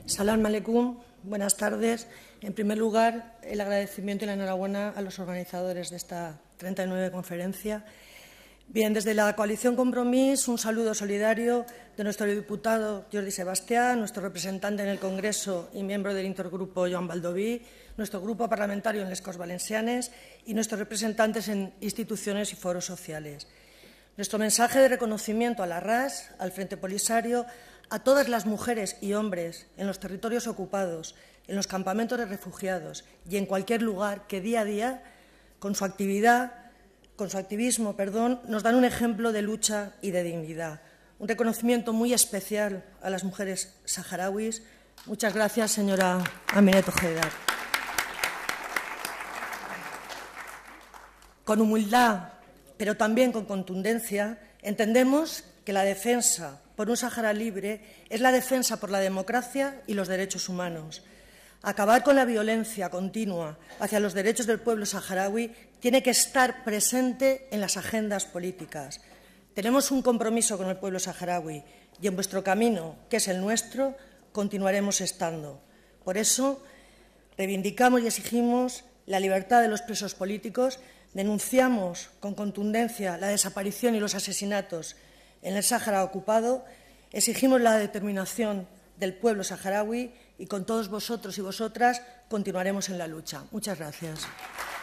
Salam aleikum, buenas tardes. En primer lugar, el agradecimiento y la enhorabuena a los organizadores de esta 39 conferencia. Bien, desde la coalición Compromís, un saludo solidario de nuestro diputado Jordi Sebastià, nuestro representante en el Congreso y miembro del intergrupo Joan Baldoví, nuestro grupo parlamentario en les Corts Valencianes y nuestros representantes en instituciones y foros sociales. Nuestro mensaje de reconocimiento a la RAS, al Frente Polisario, a todas las mujeres y hombres en los territorios ocupados, en los campamentos de refugiados y en cualquier lugar que día a día, con su activismo, nos dan un ejemplo de lucha y de dignidad. Un reconocimiento muy especial a las mujeres saharauis. Muchas gracias, señora Aminat Ojeda. Con humildad, pero también con contundencia, entendemos que la defensa por un Sáhara libre es la defensa por la democracia y los derechos humanos. Acabar con la violencia continua hacia los derechos del pueblo saharaui tiene que estar presente en las agendas políticas. Tenemos un compromiso con el pueblo saharaui y en vuestro camino, que es el nuestro, continuaremos estando. Por eso, reivindicamos y exigimos la libertad de los presos políticos, denunciamos con contundencia la desaparición y los asesinatos en el Sáhara ocupado, exigimos la determinación del pueblo saharaui y con todos vosotros y vosotras continuaremos en la lucha. Muchas gracias.